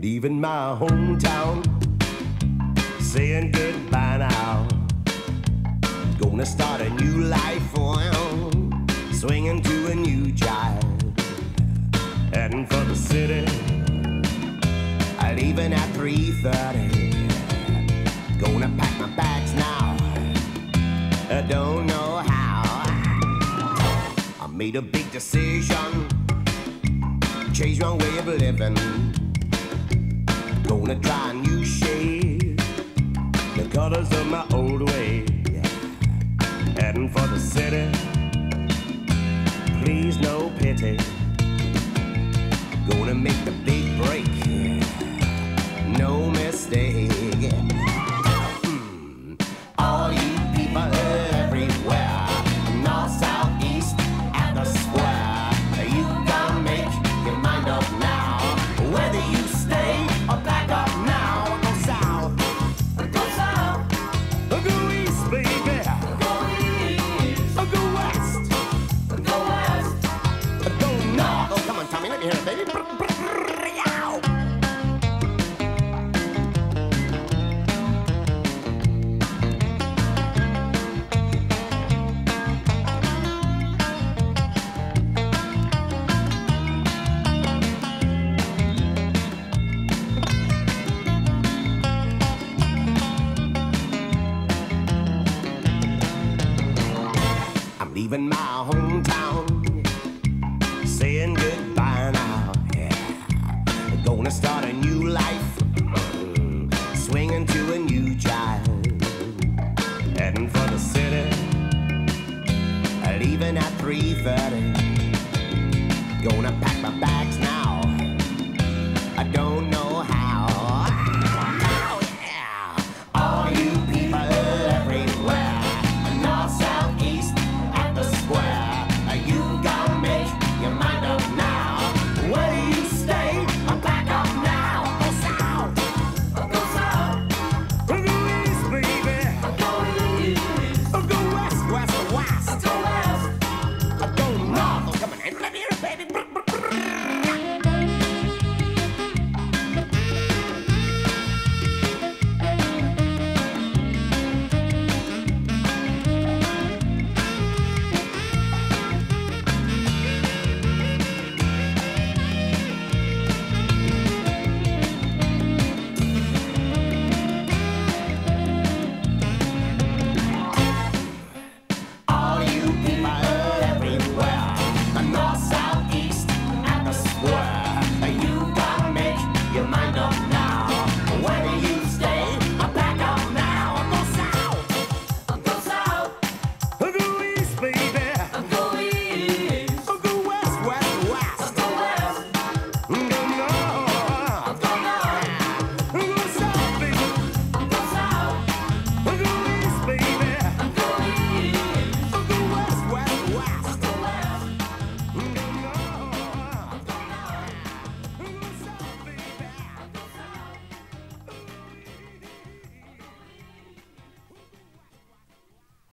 leaving my hometown, saying goodbye now. Gonna start a new life, well, swinging to a new jive, heading for the city, leaving at 3:30. Gonna pack my bags now, I don't know how. I made a big decision, changed my way of living. Gonna try a new shade, the colors of my old way. Heading for the city, please no pity. Gonna make the big break, no mistake. All you people everywhere, north, south, east, at the square, you gotta make your mind up now, whether you stay or back up now. Go south, go south, go east, baby. Go east, go west, go west, go north. Oh, come on, Tommy, let me hear it, baby. Leaving my hometown, saying goodbye now, yeah. Gonna start a new life, swinging to a new jive, heading for the city, leaving at 3:30. Gonna pack my bags now,